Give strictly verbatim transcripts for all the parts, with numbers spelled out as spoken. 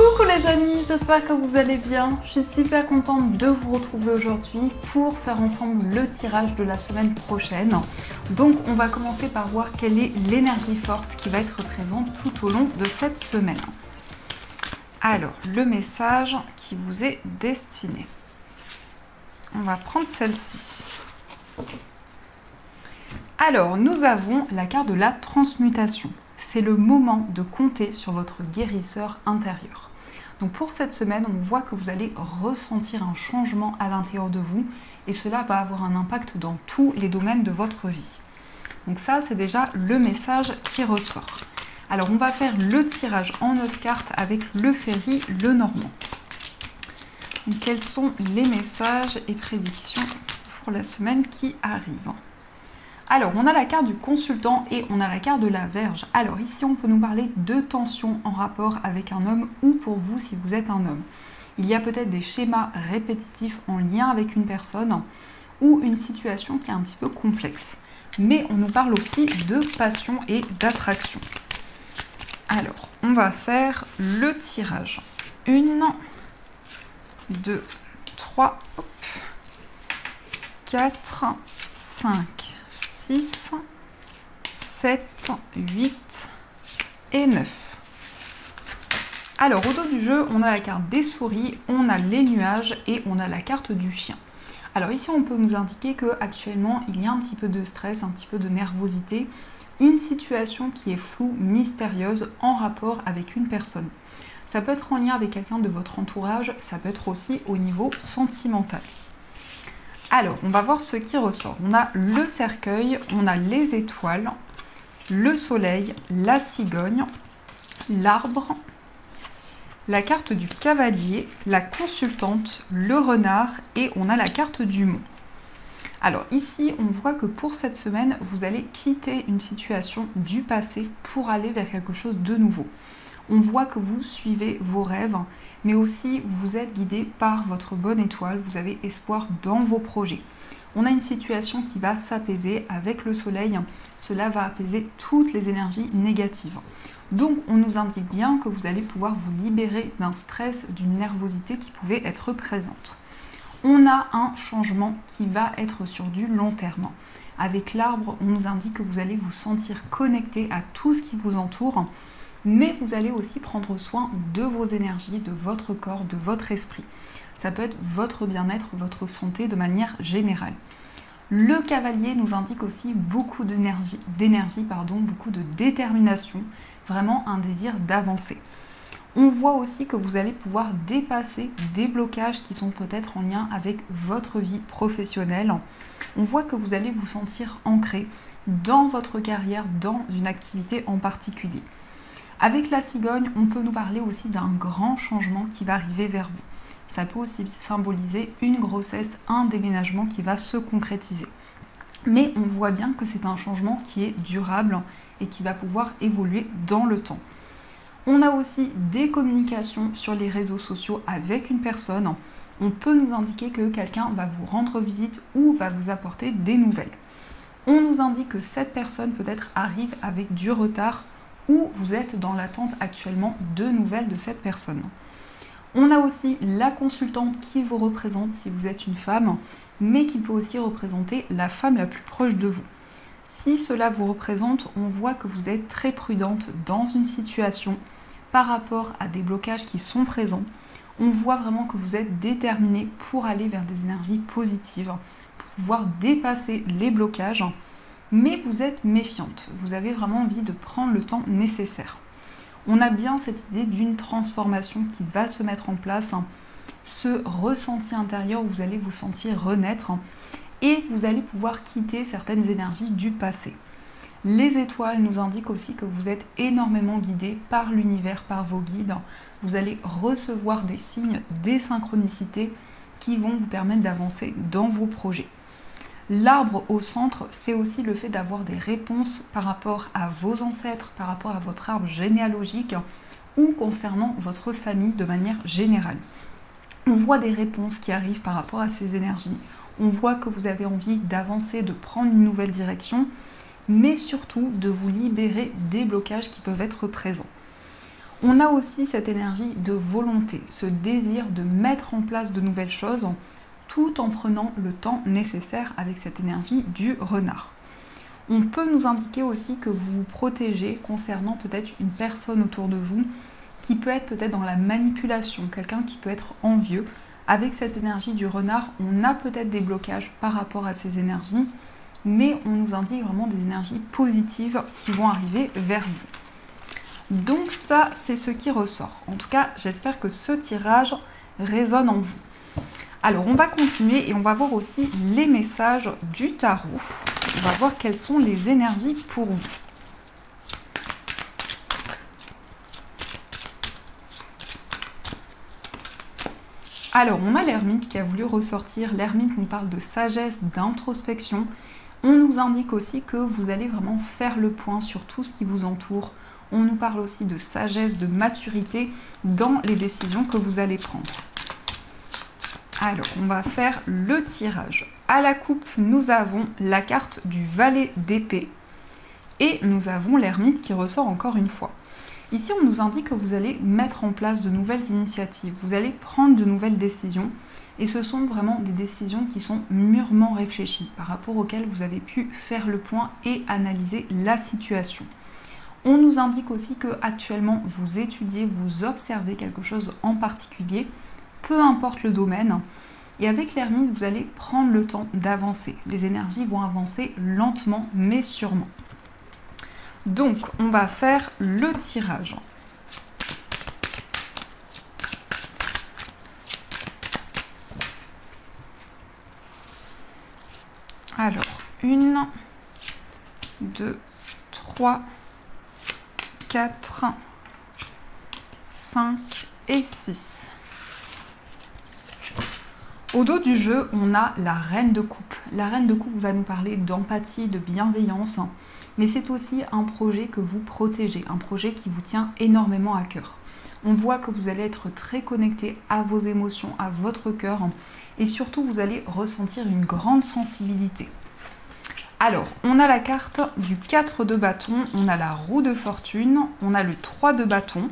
Coucou les amis, j'espère que vous allez bien. Je suis super contente de vous retrouver aujourd'hui pour faire ensemble le tirage de la semaine prochaine. Donc on va commencer par voir quelle est l'énergie forte qui va être présente tout au long de cette semaine. Alors, le message qui vous est destiné. On va prendre celle-ci. Alors, nous avons la carte de la transmutation. C'est le moment de compter sur votre guérisseur intérieur. Donc pour cette semaine, on voit que vous allez ressentir un changement à l'intérieur de vous et cela va avoir un impact dans tous les domaines de votre vie. Donc ça, c'est déjà le message qui ressort. Alors, on va faire le tirage en neuf cartes avec le Ferry Lenormand. Donc, quels sont les messages et prédictions pour la semaine qui arrive ? Alors, on a la carte du consultant et on a la carte de la Vierge. Alors ici, on peut nous parler de tension en rapport avec un homme ou pour vous si vous êtes un homme. Il y a peut-être des schémas répétitifs en lien avec une personne ou une situation qui est un petit peu complexe. Mais on nous parle aussi de passion et d'attraction. Alors, on va faire le tirage. Une, deux, trois, quatre, cinq, six, sept, huit et neuf. Alors, au dos du jeu, on a la carte des souris, on a les nuages et on a la carte du chien. Alors ici, on peut nous indiquer qu'actuellement, il y a un petit peu de stress, un petit peu de nervosité, une situation qui est floue, mystérieuse, en rapport avec une personne. Ça peut être en lien avec quelqu'un de votre entourage, ça peut être aussi au niveau sentimental. Alors, on va voir ce qui ressort. On a le cercueil, on a les étoiles, le soleil, la cigogne, l'arbre, la carte du cavalier, la consultante, le renard et on a la carte du mont. Alors ici, on voit que pour cette semaine, vous allez quitter une situation du passé pour aller vers quelque chose de nouveau. On voit que vous suivez vos rêves, mais aussi vous êtes guidé par votre bonne étoile, vous avez espoir dans vos projets. On a une situation qui va s'apaiser avec le soleil, cela va apaiser toutes les énergies négatives. Donc on nous indique bien que vous allez pouvoir vous libérer d'un stress, d'une nervosité qui pouvait être présente. On a un changement qui va être sur du long terme. Avec l'arbre, on nous indique que vous allez vous sentir connecté à tout ce qui vous entoure, mais vous allez aussi prendre soin de vos énergies, de votre corps, de votre esprit. Ça peut être votre bien-être, votre santé de manière générale. Le cavalier nous indique aussi beaucoup d'énergie, d'énergie, pardon, beaucoup de détermination, vraiment un désir d'avancer. On voit aussi que vous allez pouvoir dépasser des blocages qui sont peut-être en lien avec votre vie professionnelle. On voit que vous allez vous sentir ancré dans votre carrière, dans une activité en particulier. Avec la cigogne, on peut nous parler aussi d'un grand changement qui va arriver vers vous. Ça peut aussi symboliser une grossesse, un déménagement qui va se concrétiser. Mais on voit bien que c'est un changement qui est durable et qui va pouvoir évoluer dans le temps. On a aussi des communications sur les réseaux sociaux avec une personne. On peut nous indiquer que quelqu'un va vous rendre visite ou va vous apporter des nouvelles. On nous indique que cette personne peut-être arrive avec du retard ou vous êtes dans l'attente actuellement de nouvelles de cette personne. On a aussi la consultante qui vous représente si vous êtes une femme, mais qui peut aussi représenter la femme la plus proche de vous. Si cela vous représente, on voit que vous êtes très prudente dans une situation par rapport à des blocages qui sont présents. On voit vraiment que vous êtes déterminée pour aller vers des énergies positives, pour pouvoir dépasser les blocages, mais vous êtes méfiante. Vous avez vraiment envie de prendre le temps nécessaire. On a bien cette idée d'une transformation qui va se mettre en place, ce ressenti intérieur où vous allez vous sentir renaître et vous allez pouvoir quitter certaines énergies du passé. Les étoiles nous indiquent aussi que vous êtes énormément guidé par l'univers, par vos guides. Vous allez recevoir des signes, des synchronicités qui vont vous permettre d'avancer dans vos projets. L'arbre au centre, c'est aussi le fait d'avoir des réponses par rapport à vos ancêtres, par rapport à votre arbre généalogique ou concernant votre famille de manière générale. On voit des réponses qui arrivent par rapport à ces énergies. On voit que vous avez envie d'avancer, de prendre une nouvelle direction, mais surtout de vous libérer des blocages qui peuvent être présents. On a aussi cette énergie de volonté, ce désir de mettre en place de nouvelles choses, tout en prenant le temps nécessaire avec cette énergie du renard. On peut nous indiquer aussi que vous vous protégez concernant peut-être une personne autour de vous qui peut être peut-être dans la manipulation, quelqu'un qui peut être envieux. Avec cette énergie du renard, on a peut-être des blocages par rapport à ces énergies, mais on nous indique vraiment des énergies positives qui vont arriver vers vous. Donc ça, c'est ce qui ressort. En tout cas, j'espère que ce tirage résonne en vous. Alors, on va continuer et on va voir aussi les messages du tarot. On va voir quelles sont les énergies pour vous. Alors, on a l'ermite qui a voulu ressortir. L'ermite nous parle de sagesse, d'introspection. On nous indique aussi que vous allez vraiment faire le point sur tout ce qui vous entoure. On nous parle aussi de sagesse, de maturité dans les décisions que vous allez prendre. Alors, on va faire le tirage. À la coupe, nous avons la carte du valet d'épée et nous avons l'ermite qui ressort encore une fois. Ici, on nous indique que vous allez mettre en place de nouvelles initiatives, vous allez prendre de nouvelles décisions et ce sont vraiment des décisions qui sont mûrement réfléchies par rapport auxquelles vous avez pu faire le point et analyser la situation. On nous indique aussi que actuellement vous étudiez, vous observez quelque chose en particulier, peu importe le domaine. Et avec l'ermite, vous allez prendre le temps d'avancer. Les énergies vont avancer lentement mais sûrement. Donc, on va faire le tirage. Alors, une, deux, trois, quatre, cinq et six. Au dos du jeu, on a la reine de coupe. La reine de coupe va nous parler d'empathie, de bienveillance, mais c'est aussi un projet que vous protégez, un projet qui vous tient énormément à cœur. On voit que vous allez être très connecté à vos émotions, à votre cœur, et surtout vous allez ressentir une grande sensibilité. Alors, on a la carte du quatre de bâton, on a la roue de fortune, on a le trois de bâton,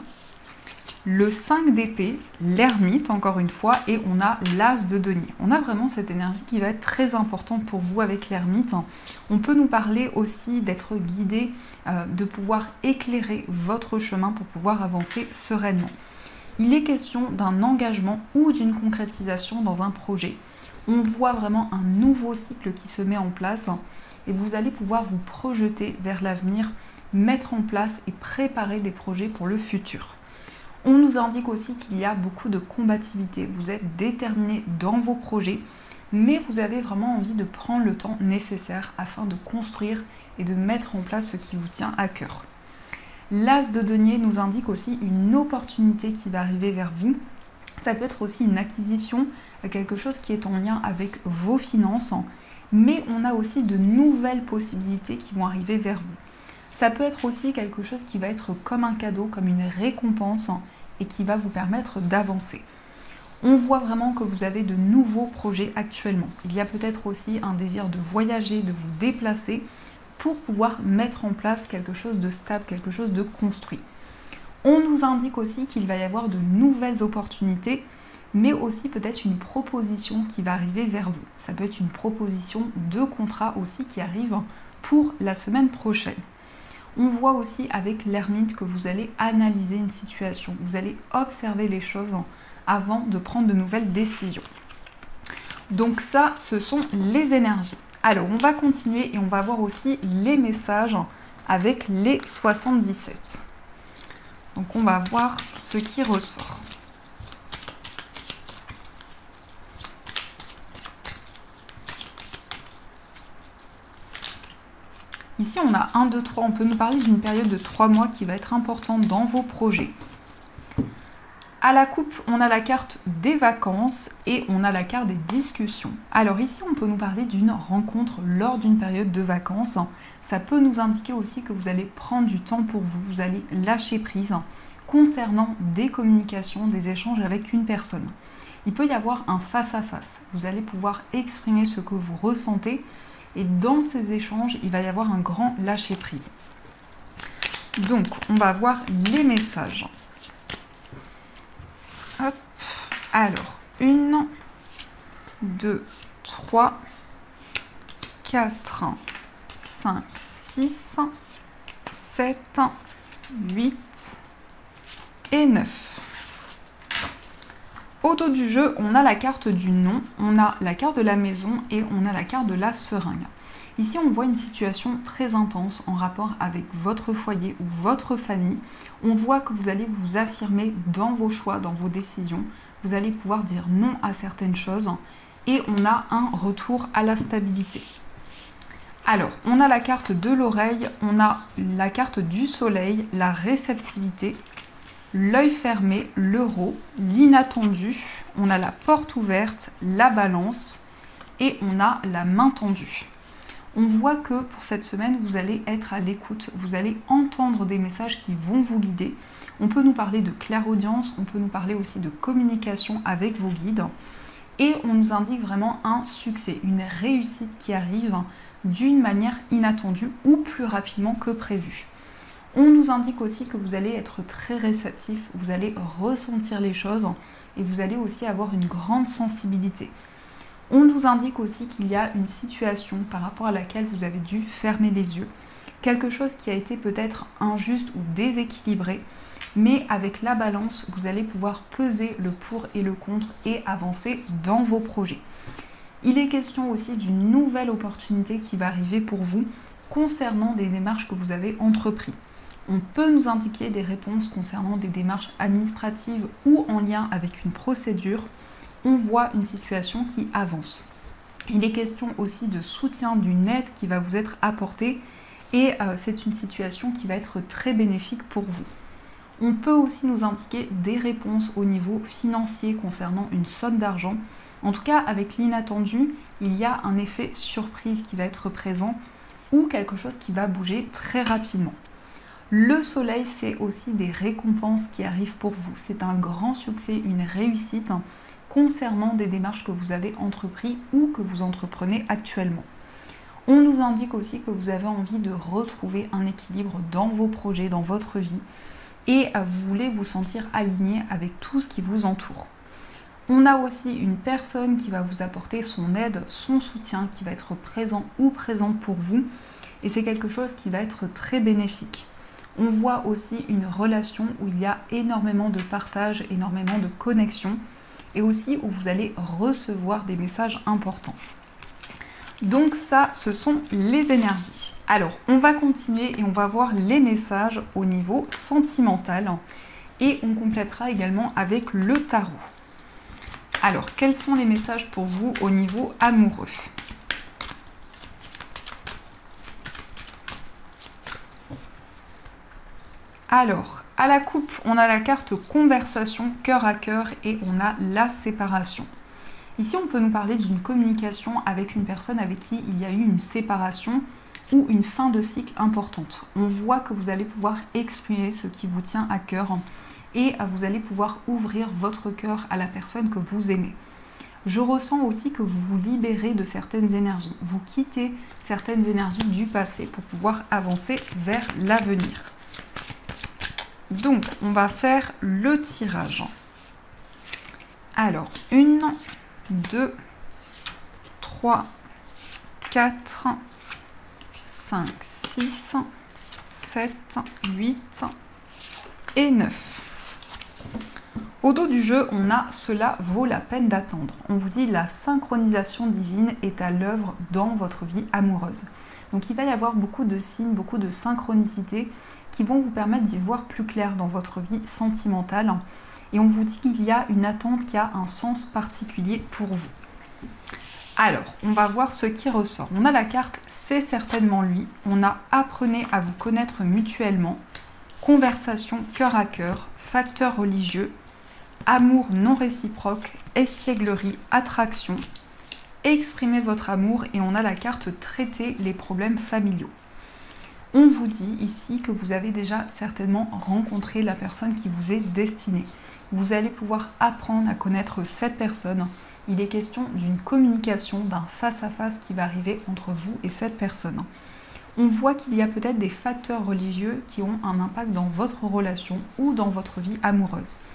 le cinq d'épée, l'ermite encore une fois, et on a l'as de denier. On a vraiment cette énergie qui va être très importante pour vous avec l'ermite. On peut nous parler aussi d'être guidé, euh, de pouvoir éclairer votre chemin pour pouvoir avancer sereinement. Il est question d'un engagement ou d'une concrétisation dans un projet. On voit vraiment un nouveau cycle qui se met en place et vous allez pouvoir vous projeter vers l'avenir, mettre en place et préparer des projets pour le futur. On nous indique aussi qu'il y a beaucoup de combativité, vous êtes déterminé dans vos projets, mais vous avez vraiment envie de prendre le temps nécessaire afin de construire et de mettre en place ce qui vous tient à cœur. L'as de denier nous indique aussi une opportunité qui va arriver vers vous. Ça peut être aussi une acquisition, quelque chose qui est en lien avec vos finances, mais on a aussi de nouvelles possibilités qui vont arriver vers vous. Ça peut être aussi quelque chose qui va être comme un cadeau, comme une récompense et qui va vous permettre d'avancer. On voit vraiment que vous avez de nouveaux projets actuellement. Il y a peut-être aussi un désir de voyager, de vous déplacer pour pouvoir mettre en place quelque chose de stable, quelque chose de construit. On nous indique aussi qu'il va y avoir de nouvelles opportunités, mais aussi peut-être une proposition qui va arriver vers vous. Ça peut être une proposition de contrat aussi qui arrive pour la semaine prochaine. On voit aussi avec l'ermite que vous allez analyser une situation, vous allez observer les choses avant de prendre de nouvelles décisions. Donc ça, ce sont les énergies. Alors, on va continuer et on va voir aussi les messages avec les soixante-dix-sept. Donc, on va voir ce qui ressort. Ici, on a un, deux, trois. On peut nous parler d'une période de trois mois qui va être importante dans vos projets. À la coupe, on a la carte des vacances et on a la carte des discussions. Alors ici, on peut nous parler d'une rencontre lors d'une période de vacances. Ça peut nous indiquer aussi que vous allez prendre du temps pour vous, vous allez lâcher prise concernant des communications, des échanges avec une personne. Il peut y avoir un face-à-face. Vous allez pouvoir exprimer ce que vous ressentez. Et dans ces échanges, il va y avoir un grand lâcher-prise. Donc, on va voir les messages. Alors, une, deux, trois, quatre, cinq, six, sept, huit et neuf. Au dos du jeu, on a la carte du nom, on a la carte de la maison et on a la carte de la seringue. Ici, on voit une situation très intense en rapport avec votre foyer ou votre famille. On voit que vous allez vous affirmer dans vos choix, dans vos décisions. Vous allez pouvoir dire non à certaines choses et on a un retour à la stabilité. Alors, on a la carte de l'oreille, on a la carte du soleil, la réceptivité, l'œil fermé, l'euro, l'inattendu, on a la porte ouverte, la balance et on a la main tendue. On voit que pour cette semaine, vous allez être à l'écoute, vous allez entendre des messages qui vont vous guider. On peut nous parler de clairaudience, on peut nous parler aussi de communication avec vos guides. Et on nous indique vraiment un succès, une réussite qui arrive d'une manière inattendue ou plus rapidement que prévu. On nous indique aussi que vous allez être très réceptif, vous allez ressentir les choses et vous allez aussi avoir une grande sensibilité. On nous indique aussi qu'il y a une situation par rapport à laquelle vous avez dû fermer les yeux, quelque chose qui a été peut-être injuste ou déséquilibré, mais avec la balance, vous allez pouvoir peser le pour et le contre et avancer dans vos projets. Il est question aussi d'une nouvelle opportunité qui va arriver pour vous concernant des démarches que vous avez entreprises. On peut nous indiquer des réponses concernant des démarches administratives ou en lien avec une procédure. On voit une situation qui avance. Il est question aussi de soutien, d'une aide qui va vous être apportée et euh, c'est une situation qui va être très bénéfique pour vous. On peut aussi nous indiquer des réponses au niveau financier concernant une somme d'argent. En tout cas, avec l'inattendu, il y a un effet surprise qui va être présent ou quelque chose qui va bouger très rapidement. Le soleil, c'est aussi des récompenses qui arrivent pour vous. C'est un grand succès, une réussite concernant des démarches que vous avez entreprises ou que vous entreprenez actuellement. On nous indique aussi que vous avez envie de retrouver un équilibre dans vos projets, dans votre vie et vous voulez vous sentir aligné avec tout ce qui vous entoure. On a aussi une personne qui va vous apporter son aide, son soutien, qui va être présent ou présente pour vous et c'est quelque chose qui va être très bénéfique. On voit aussi une relation où il y a énormément de partage, énormément de connexion et aussi où vous allez recevoir des messages importants. Donc ça, ce sont les énergies. Alors, on va continuer et on va voir les messages au niveau sentimental et on complétera également avec le tarot. Alors, quels sont les messages pour vous au niveau amoureux ? Alors, à la coupe, on a la carte conversation, cœur à cœur et on a la séparation. Ici, on peut nous parler d'une communication avec une personne avec qui il y a eu une séparation ou une fin de cycle importante. On voit que vous allez pouvoir exprimer ce qui vous tient à cœur et vous allez pouvoir ouvrir votre cœur à la personne que vous aimez. Je ressens aussi que vous vous libérez de certaines énergies. Vous quittez certaines énergies du passé pour pouvoir avancer vers l'avenir. Donc, on va faire le tirage. Alors, une, deux, trois, quatre, cinq, six, sept, huit et neuf. Au dos du jeu, on a « Cela vaut la peine d'attendre ». On vous dit « La synchronisation divine est à l'œuvre dans votre vie amoureuse ». Donc il va y avoir beaucoup de signes, beaucoup de synchronicité qui vont vous permettre d'y voir plus clair dans votre vie sentimentale. Et on vous dit qu'il y a une attente qui a un sens particulier pour vous. Alors, on va voir ce qui ressort. On a la carte « C'est certainement lui ». On a « Apprenez à vous connaître mutuellement ». Conversation cœur à cœur, facteur religieux, amour non réciproque, espièglerie, attraction, exprimez votre amour et on a la carte traiter les problèmes familiaux. On vous dit ici que vous avez déjà certainement rencontré la personne qui vous est destinée. Vous allez pouvoir apprendre à connaître cette personne. Il est question d'une communication, d'un face-à-face qui va arriver entre vous et cette personne. On voit qu'il y a peut-être des facteurs religieux qui ont un impact dans votre relation ou dans votre vie amoureuse.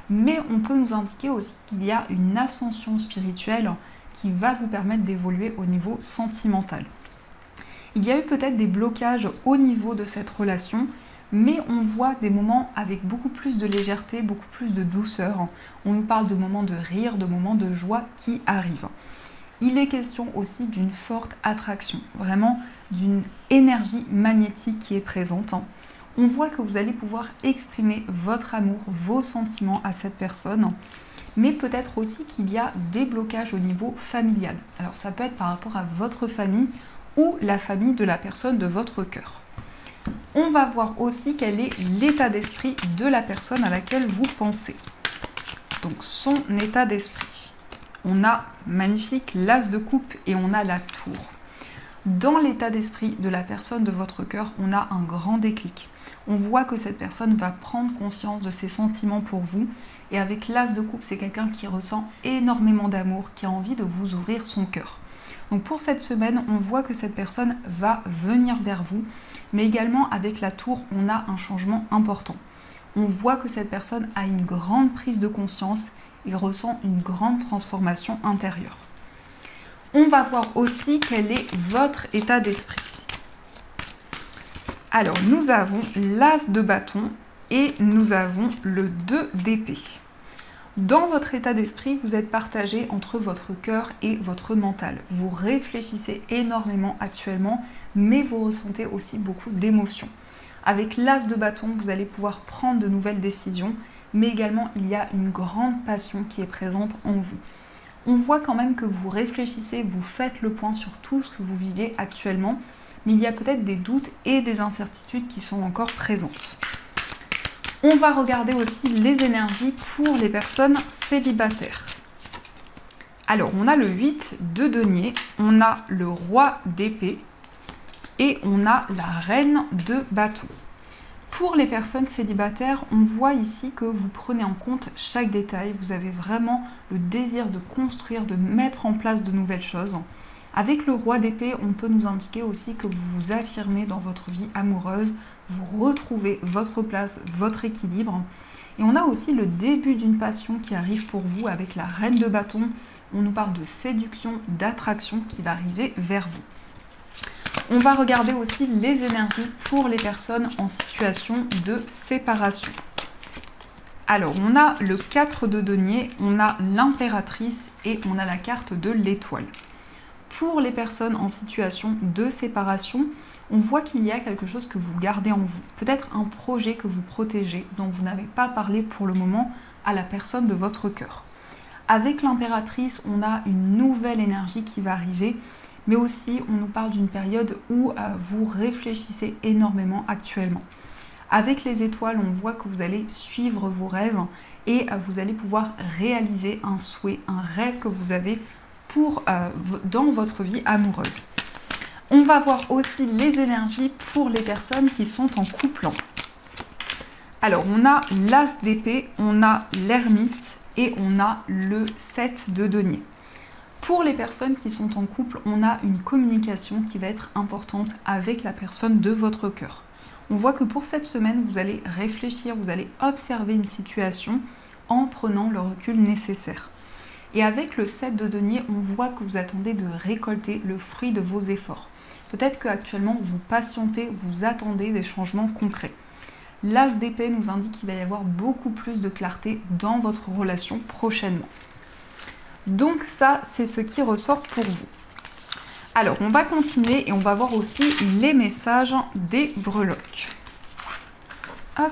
mais on peut nous indiquer aussi qu'il y a une ascension spirituelle qui va vous permettre d'évoluer au niveau sentimental. Il y a eu peut-être des blocages au niveau de cette relation, mais on voit des moments avec beaucoup plus de légèreté, beaucoup plus de douceur. On nous parle de moments de rire, de moments de joie qui arrivent. Il est question aussi d'une forte attraction, vraiment d'une énergie magnétique qui est présente. On voit que vous allez pouvoir exprimer votre amour, vos sentiments à cette personne, mais peut-être aussi qu'il y a des blocages au niveau familial. Alors ça peut être par rapport à votre famille ou la famille de la personne de votre cœur. On va voir aussi quel est l'état d'esprit de la personne à laquelle vous pensez. Donc son état d'esprit. On a magnifique l'as de coupe et on a la tour. Dans l'état d'esprit de la personne de votre cœur, on a un grand déclic. On voit que cette personne va prendre conscience de ses sentiments pour vous. Et avec l'as de coupe, c'est quelqu'un qui ressent énormément d'amour, qui a envie de vous ouvrir son cœur. Donc pour cette semaine, on voit que cette personne va venir vers vous, mais également avec la tour, on a un changement important. On voit que cette personne a une grande prise de conscience et ressent une grande transformation intérieure. On va voir aussi quel est votre état d'esprit. Alors, nous avons l'as de bâton et nous avons le deux d'épée. Dans votre état d'esprit, vous êtes partagé entre votre cœur et votre mental. Vous réfléchissez énormément actuellement, mais vous ressentez aussi beaucoup d'émotions. Avec l'as de bâton, vous allez pouvoir prendre de nouvelles décisions, mais également il y a une grande passion qui est présente en vous. On voit quand même que vous réfléchissez, vous faites le point sur tout ce que vous vivez actuellement, mais il y a peut-être des doutes et des incertitudes qui sont encore présentes. On va regarder aussi les énergies pour les personnes célibataires. Alors, on a le huit de denier, on a le roi d'épée et on a la reine de bâton. Pour les personnes célibataires, on voit ici que vous prenez en compte chaque détail. Vous avez vraiment le désir de construire, de mettre en place de nouvelles choses. Avec le roi d'épée, on peut nous indiquer aussi que vous vous affirmez dans votre vie amoureuse, vous retrouvez votre place, votre équilibre. Et on a aussi le début d'une passion qui arrive pour vous avec la reine de bâton. On nous parle de séduction, d'attraction qui va arriver vers vous. On va regarder aussi les énergies pour les personnes en situation de séparation. Alors, on a le quatre de denier, on a l'impératrice et on a la carte de l'étoile. Pour les personnes en situation de séparation, on voit qu'il y a quelque chose que vous gardez en vous. Peut-être un projet que vous protégez, dont vous n'avez pas parlé pour le moment à la personne de votre cœur. Avec l'impératrice, on a une nouvelle énergie qui va arriver, mais aussi on nous parle d'une période où euh, vous réfléchissez énormément actuellement. Avec les étoiles, on voit que vous allez suivre vos rêves et euh, vous allez pouvoir réaliser un souhait, un rêve que vous avez pour, euh, dans votre vie amoureuse. On va voir aussi les énergies pour les personnes qui sont en couple. Alors, on a l'as d'épée, on a l'ermite et on a le sept de denier. Pour les personnes qui sont en couple, on a une communication qui va être importante avec la personne de votre cœur. On voit que pour cette semaine, vous allez réfléchir, vous allez observer une situation en prenant le recul nécessaire. Et avec le sept de denier, on voit que vous attendez de récolter le fruit de vos efforts. Peut-être qu'actuellement, vous patientez, vous attendez des changements concrets. L'as d'épée nous indique qu'il va y avoir beaucoup plus de clarté dans votre relation prochainement. Donc ça, c'est ce qui ressort pour vous. Alors, on va continuer et on va voir aussi les messages des breloques. Hop.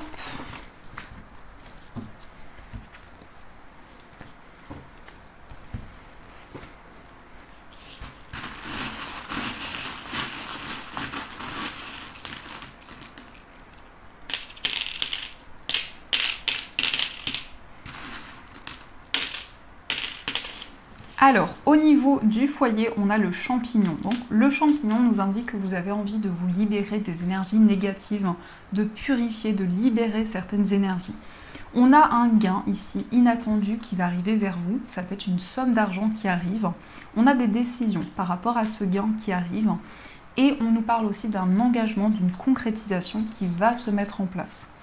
Alors, au niveau du foyer, on a le champignon. Donc, le champignon nous indique que vous avez envie de vous libérer des énergies négatives, de purifier, de libérer certaines énergies. On a un gain ici inattendu qui va arriver vers vous. Ça peut être une somme d'argent qui arrive. On a des décisions par rapport à ce gain qui arrive. Et on nous parle aussi d'un engagement, d'une concrétisation qui va se mettre en place.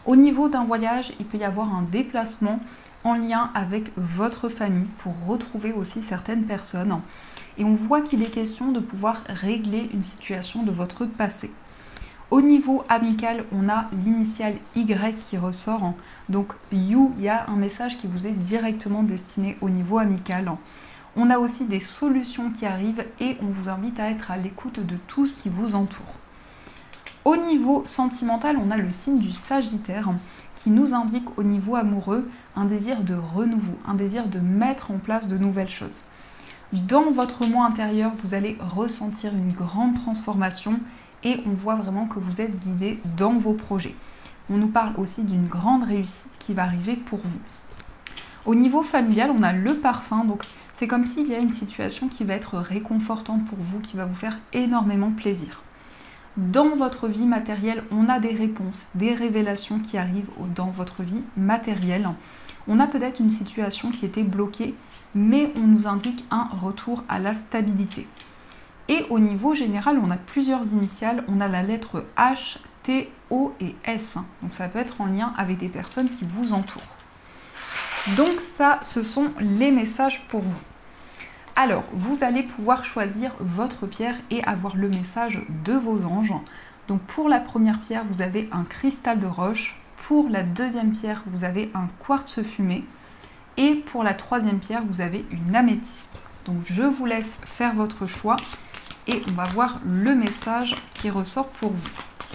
Au niveau d'un voyage, il peut y avoir un déplacement en lien avec votre famille pour retrouver aussi certaines personnes. Et on voit qu'il est question de pouvoir régler une situation de votre passé. Au niveau amical, on a l'initiale Y qui ressort. Donc You, il y a un message qui vous est directement destiné au niveau amical. On a aussi des solutions qui arrivent et on vous invite à être à l'écoute de tout ce qui vous entoure. Au niveau sentimental, on a le signe du Sagittaire qui nous indique au niveau amoureux un désir de renouveau, un désir de mettre en place de nouvelles choses. Dans votre moi intérieur, vous allez ressentir une grande transformation et on voit vraiment que vous êtes guidé dans vos projets. On nous parle aussi d'une grande réussite qui va arriver pour vous. Au niveau familial, on a le parfum, donc c'est comme s'il y a une situation qui va être réconfortante pour vous, qui va vous faire énormément plaisir. Dans votre vie matérielle, on a des réponses, des révélations qui arrivent dans votre vie matérielle. On a peut-être une situation qui était bloquée, mais on nous indique un retour à la stabilité. Et au niveau général, on a plusieurs initiales. On a la lettre H, T, O et S. Donc ça peut être en lien avec des personnes qui vous entourent. Donc ça, ce sont les messages pour vous. Alors, vous allez pouvoir choisir votre pierre et avoir le message de vos anges. Donc pour la première pierre, vous avez un cristal de roche. Pour la deuxième pierre, vous avez un quartz fumé. Et pour la troisième pierre, vous avez une améthyste. Donc je vous laisse faire votre choix et on va voir le message qui ressort pour vous.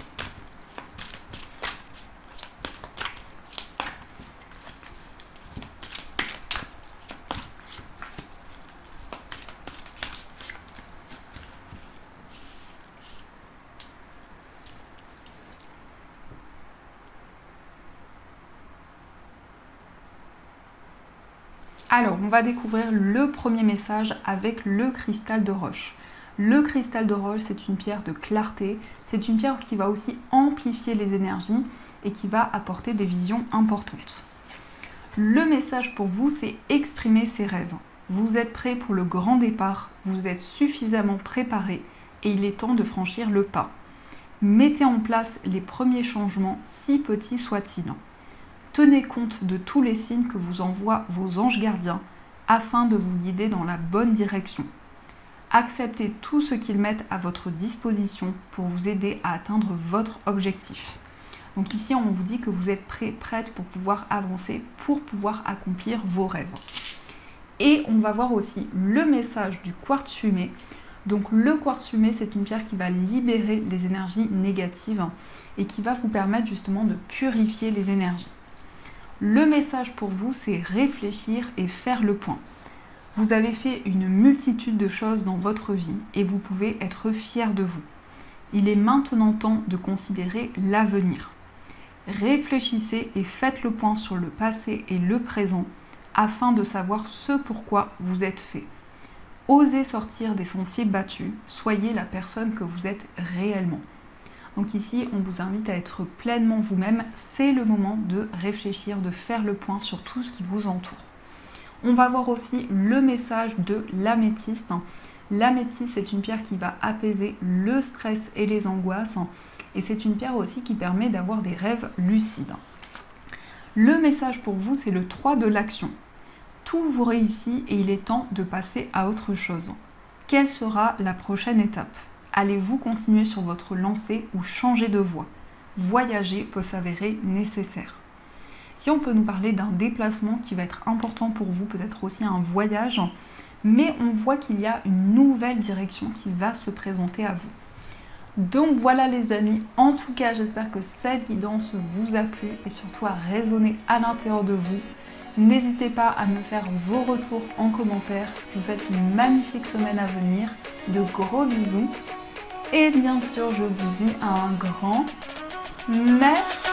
Alors, on va découvrir le premier message avec le cristal de roche. Le cristal de roche, c'est une pierre de clarté, c'est une pierre qui va aussi amplifier les énergies et qui va apporter des visions importantes. Le message pour vous, c'est exprimer ses rêves. Vous êtes prêt pour le grand départ, vous êtes suffisamment préparé et il est temps de franchir le pas. Mettez en place les premiers changements, si petits soient-ils. Tenez compte de tous les signes que vous envoient vos anges gardiens afin de vous guider dans la bonne direction. Acceptez tout ce qu'ils mettent à votre disposition pour vous aider à atteindre votre objectif. Donc ici, on vous dit que vous êtes prêt, prête pour pouvoir avancer, pour pouvoir accomplir vos rêves. Et on va voir aussi le message du quartz fumé. Donc le quartz fumé, c'est une pierre qui va libérer les énergies négatives et qui va vous permettre justement de purifier les énergies. Le message pour vous, c'est réfléchir et faire le point. Vous avez fait une multitude de choses dans votre vie et vous pouvez être fier de vous. Il est maintenant temps de considérer l'avenir. Réfléchissez et faites le point sur le passé et le présent afin de savoir ce pourquoi vous êtes fait. Osez sortir des sentiers battus, soyez la personne que vous êtes réellement. Donc ici, on vous invite à être pleinement vous-même. C'est le moment de réfléchir, de faire le point sur tout ce qui vous entoure. On va voir aussi le message de l'améthyste. L'améthyste, c'est une pierre qui va apaiser le stress et les angoisses. Et c'est une pierre aussi qui permet d'avoir des rêves lucides. Le message pour vous, c'est le trois de l'action. Tout vous réussit et il est temps de passer à autre chose. Quelle sera la prochaine étape ? Allez-vous continuer sur votre lancée ou changer de voie? Voyager peut s'avérer nécessaire. Si on peut nous parler d'un déplacement qui va être important pour vous, peut-être aussi un voyage, mais on voit qu'il y a une nouvelle direction qui va se présenter à vous. Donc voilà les amis, en tout cas j'espère que cette guidance vous a plu et surtout a résonné à l'intérieur de vous. N'hésitez pas à me faire vos retours en commentaire. Je vous souhaite une magnifique semaine à venir. De gros bisous. Et bien sûr, je vous dis un grand merci.